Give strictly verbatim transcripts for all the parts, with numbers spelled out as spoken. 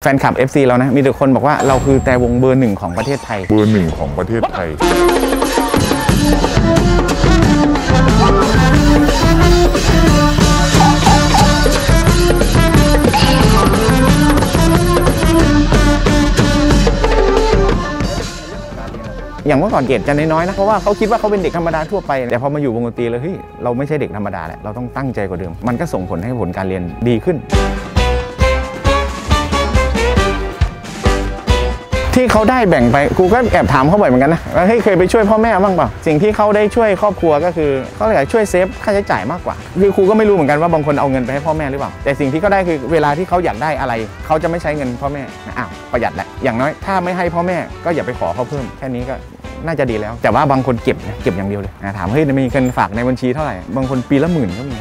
ฟนคลับ เอฟ ซี เรานะมีแต่คนบอกว่าเราคือแต่วงเบอร์หนึ่งของประเทศไทยเบอร์หนึ่งของประเทศไทยอย่างเมื่อก่อนเกรดจะน้อยๆนะเพราะว่าเขาคิดว่าเขาเป็นเด็กธรรมดาทั่วไปแต่พอมาอยู่วงดนตรีเลยเฮ้ยเราไม่ใช่เด็กธรรมดาแหละเราต้องตั้งใจกว่าเดิมมันก็ส่งผลให้ผลการเรียนดีขึ้นที่เขาได้แบ่งไปครูก็แอบถามเขาบ่อยเหมือนกันนะว่าเฮ้ยเคยไปช่วยพ่อแม่บ้างเปล่าสิ่งที่เขาได้ช่วยครอบครัวก็คือเขาเลยช่วยเซฟค่าใช้จ่ายมากกว่าคือครูก็ไม่รู้เหมือนกันว่าบางคนเอาเงินไปให้พ่อแม่หรือเปล่าแต่สิ่งที่เขาได้คือเวลาที่เขาอยากได้อะไรเขาจะไม่ใช้เงินพ่อแม่อ้าวประหยัดแหละอย่างน้อยถ้าไม่ให้พ่อแม่ก็อย่าไปขอเขาเพิ่มแค่นี้ก็น่าจะดีแล้วแต่ว่าบางคนเก็บเก็บอย่างเดียวเลยถามเฮ้ยมีเงินฝากในบัญชีเท่าไหร่บางคนปีละหมื่นก็มี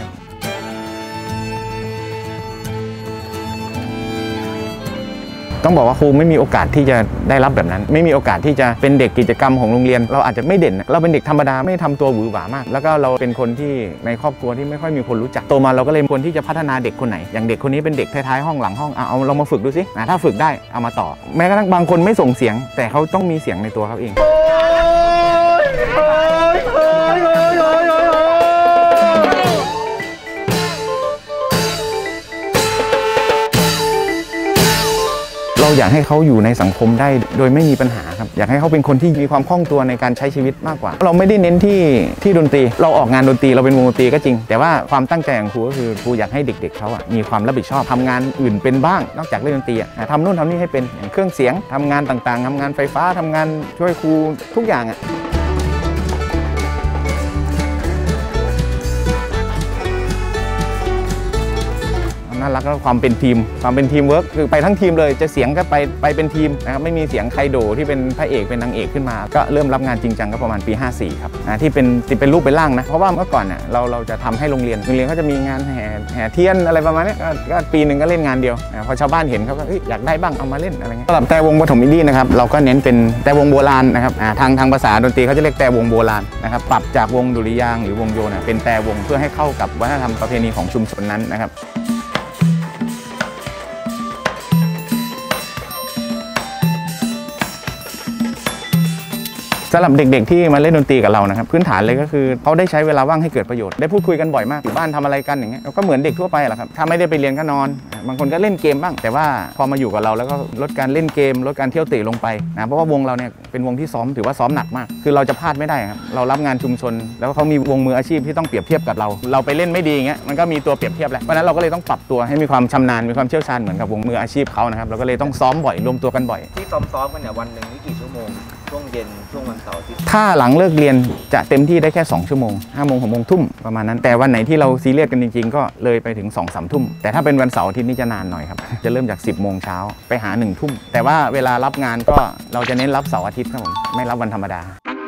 ต้องบอกว่าครูไม่มีโอกาสที่จะได้รับแบบนั้นไม่มีโอกาสที่จะเป็นเด็กกิจกรรมของโรงเรียนเราอาจจะไม่เด่นเราเป็นเด็กธรรมดาไม่ทำตัวหวือหวามากแล้วก็เราเป็นคนที่ในครอบครัวที่ไม่ค่อยมีคนรู้จักโตมาเราก็เลยควรที่จะพัฒนาเด็กคนไหนอย่างเด็กคนนี้เป็นเด็กท้ายๆห้องหลังห้องเอาเรามาฝึกดูสิถ้าฝึกได้เอามาต่อแม้กระทั่งบางคนไม่ส่งเสียงแต่เขาต้องมีเสียงในตัวเขาเองเราอยากให้เขาอยู่ในสังคมได้โดยไม่มีปัญหาครับอยากให้เขาเป็นคนที่มีความคล่องตัวในการใช้ชีวิตมากกว่าเราไม่ได้เน้นที่ที่ดนตรีเราออกงานดนตรีเราเป็นวงดนตรีก็จริงแต่ว่าความตั้งใจของครูก็คือครูอยากให้เด็กๆเขาอ่ะมีความรับผิดชอบทำงานอื่นเป็นบ้างนอกจากเล่นดนตรีอ่ะทำนู่นทำนี่ให้เป็นอย่างเครื่องเสียงทำงานต่างๆทำงานไฟฟ้าทำงานช่วยครูทุกอย่างอ่ะน่ารักแล้วความเป็นทีมความเป็นทีมเวิร์กคือไปทั้งทีมเลยจะเสียงก็ไปไปเป็นทีมนะครับไม่มีเสียงใครโดที่เป็นพระเอกเป็นนางเอกขึ้นมาก็เริ่มรับงานจริงจังก็ประมาณปีห้าสี่ครับที่เป็นที่เป็นรูปเป็นร่างนะเพราะว่าเมื่อก่อนเนี่ยเราเราจะทำให้โรงเรียนโรงเรียนเขาจะมีงานแห่แห่เทียนอะไรประมาณนี้ก็ปีหนึ่งก็เล่นงานเดียวพอชาวบ้านเห็นเขาก็อยากได้บ้างเอามาเล่นอะไรเงี้ยสำหรับแต่วงปฐมอินดี้นะครับเราก็เน้นเป็นแต่วงโบราณนะครับทางทางภาษาดนตรีเขาจะเรียกแต่วงโบราณนะครับปรับจากวงดุริยางค์หรือวงโยนเป็นแต่วงเพื่อให้เข้ากับวัฒนธรรมประเพณีของชุมชนนั้นนะครับสำหรับเด็กๆที่มาเล่นดนตรีกับเรานะครับพื้นฐานเลยก็คือเขาได้ใช้เวลาว่างให้เกิดประโยชน์ได้พูดคุยกันบ่อยมากอยู่บ้านทำอะไรกันอย่างเงี้ยก็เหมือนเด็กทั่วไปแหละครับถ้าไม่ได้ไปเรียนก็นอนบางคนก็เล่นเกมบ้างแต่ว่าพอมาอยู่กับเราแล้วก็ลดการเล่นเกมลดการเที่ยวเตะลงไปนะเพราะว่าวงเราเนี่ยเป็นวงที่ซ้อมถือว่าซ้อมหนักมากคือเราจะพลาดไม่ได้ครับเรารับงานชุมชนแล้วเขามีวงมืออาชีพที่ต้องเปรียบเทียบกับเราเราไปเล่นไม่ดีอย่างเงี้ยมันก็มีตัวเปรียบเทียบแล้วเพราะนั้นเราก็เลยต้องปรับตัวให้มีความชำนาญมีความเชี่ยวชาญเหมือนกับวงมืออาชีพเขานะครับเราก็เลยต้องซ้อมบ่อยรวมตัวกันบ่อยที่ซ้อมๆกันเนี่ยวันหนึ่งนี่กี่ชั่วโมงช่วงเย็นช่วงวันเสาร์ที่ถ้าหลังเลิกเรียนจะเต็มที่ได้แค่สองชั่วโมงห้าโมงหกโมงทุ่มประมาณนั้นแต่วันไหนที่เราซีเรียสกันจริงๆก็เลยไปถึง สองสาม ทุ่มแต่ถ้าเป็นวันเสาร์อาทิตย์นี่จะนานหน่อยครับจะเริ่มจากสิบโมงเช้าไปหาหนึ่งทุ่มแต่ว่าเวลารับงานก็เราจะเน้นรับเสาร์อาทิตย์ครับผมไม่รับวันธรรมดา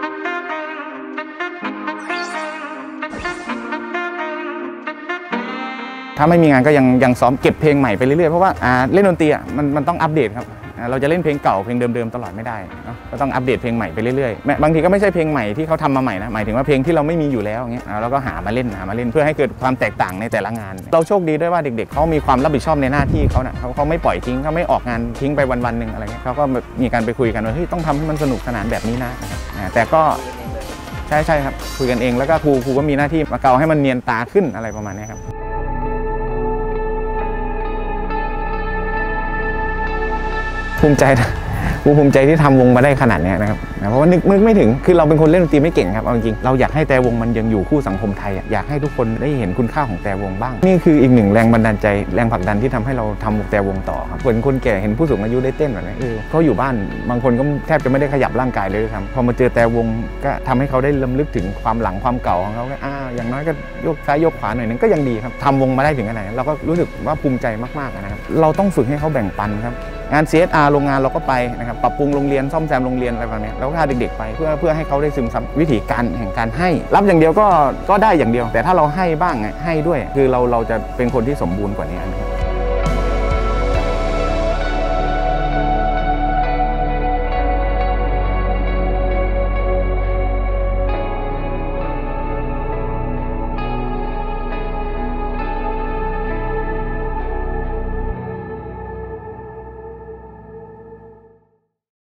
ถ้าไม่มีงานก็ยังยังซ้อมเก็บเพลงใหม่ไปเรื่อยๆเพราะว่าเล่นดนตรีอ่ะมันมันต้องอัปเดตครับเราจะเล่นเพลงเก่าเพลงเดิมๆตลอดไม่ได้ก็ต้องอัปเดตเพลงใหม่ไปเรื่อยๆบางทีก็ไม่ใช่เพลงใหม่ที่เขาทำมาใหม่นะหมายถึงว่าเพลงที่เราไม่มีอยู่แล้วอย่างเงี้ยเราก็หามาเล่นหามาเล่นเพื่อให้เกิดความแตกต่างในแต่ละงานเราโชคดีด้วยว่าเด็กๆเขามีความรับผิดชอบในหน้าที่เขาเนี่ยเขาเขาไม่ปล่อยทิ้งเขาไม่ออกงานทิ้งไปวันๆหนึ่งอะไรเงี้ยเขาก็มีการไปคุยกันว่าเฮ้ยต้องทำให้มันสนุกสนานแบบนี้นะแต่ก็ใช่ใช่ครับคุยกันเองแล้วก็ครูครูก็มีหน้าที่มาเกาให้มันเนียนตาขึ้นอะไรประมาณนี้ครับภูมิใจนะภูมิใจที่ทำวงมาได้ขนาดนี้นะครับเพราะว่านึกนึกไม่ถึงคือเราเป็นคนเล่นดนตรีไม่เก่งครับเอาจริงเราอยากให้แต่วงมันยังอยู่คู่สังคมไทยอยากให้ทุกคนได้เห็นคุณค่าของแต่วงบ้างนี่คืออีกหนึ่งแรงบันดาลใจแรงผลักดันที่ทำให้เราทำแต่วงต่อครับเหมือนคนแก่เห็นผู้สูงอายุได้เต้นแบบนี้เออเขาอยู่บ้านบางคนก็แทบจะไม่ได้ขยับร่างกายเลยครับพอมาเจอแต่วงก็ทำให้เขาได้รำลึกถึงความหลังความเก่าของเขาอ่าอย่างน้อยก็ยกซ้ายยกขวาหน่อยนึงก็ยังดีครับทำวงมาได้ถึงขนาดนี้เราก็รู้สึกว่าภูมิใจมากๆนะครับเราต้องฝึกให้เขาแบ่งปันครับงาน ซี เอส อาร์ โรงงานเราก็ไปนะครับปรับปรุงโรงเรียนซ่อมแซมโรงเรียนอะไรแบบนี้แล้วก็พาเด็กๆไปเพื่อเพื่อให้เขาได้ซึมซับวิธีการแห่งการให้รับอย่างเดียวก็ก็ได้อย่างเดียวแต่ถ้าเราให้บ้างให้ด้วยคือเราเราจะเป็นคนที่สมบูรณ์กว่านี้นะครับ